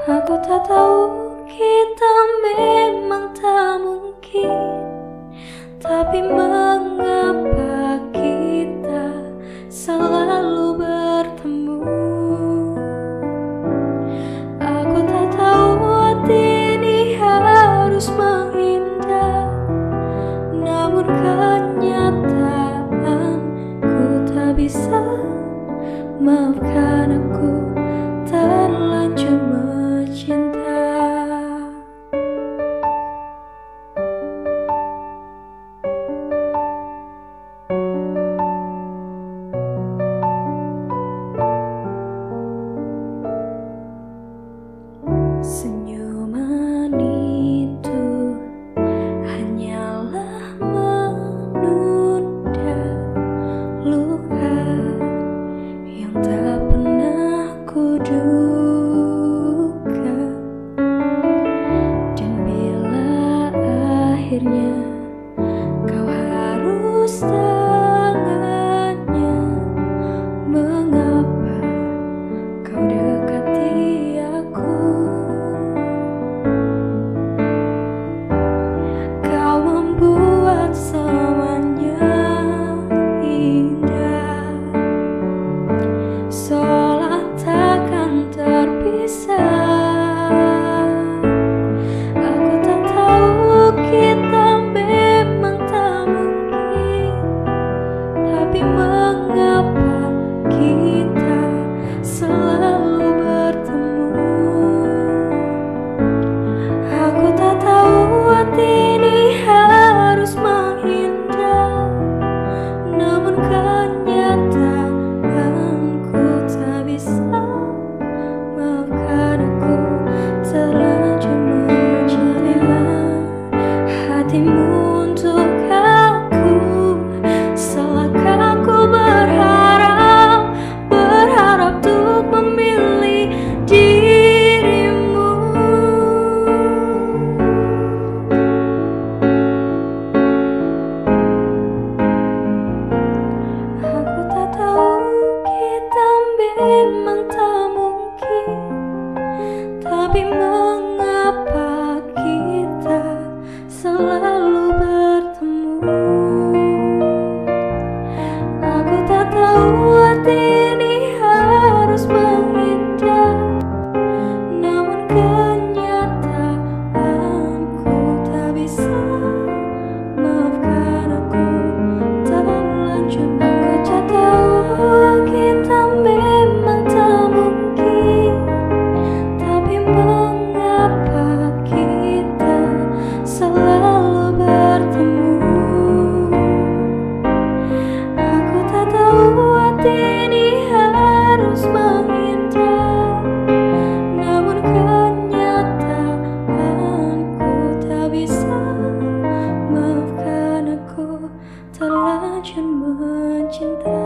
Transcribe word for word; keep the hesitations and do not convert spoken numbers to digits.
Aku tak tahu kita memang tak mungkin, tapi mengapa kita selalu bertemu? Aku tak tahu hati ini harus menghindar, namun kenyataanku tak bisa. Maafkan aku terlanjur mencinta. Senyuman itu hanyalah menunda luka yang tak pernah kuduga. Dan bila akhirnya kau harus dengannya, mengapa kau dekati aku? Kau membuat semuanya indah, seolah takkan terpisah. Aku tak tahu kita memang tak mungkin, tapi mengapa kita selalu bertemu? Aku tak tahu hati ini harus menghindar, namun kenyataanku tak bisa. Maafkan aku terlanjur mencinta. Hatimu untuk aku, salahkah aku berharap, berharap untuk memilih dirimu? Aku tak tahu kita memang tak mungkin, tapi mengapa kita selalu bertemu? Aku tak tahu hati ini harus menghindar, namun kenyataanku tak bisa. Maafkan aku terlanjur. Aku tak tahu kita memang tak mungkin, tapi mengapa kita selalu bertemu? Aku tak tahu hati ini harus menghindar, namun kenyataanku tak bisa. Maafkan aku terlanjur mencinta.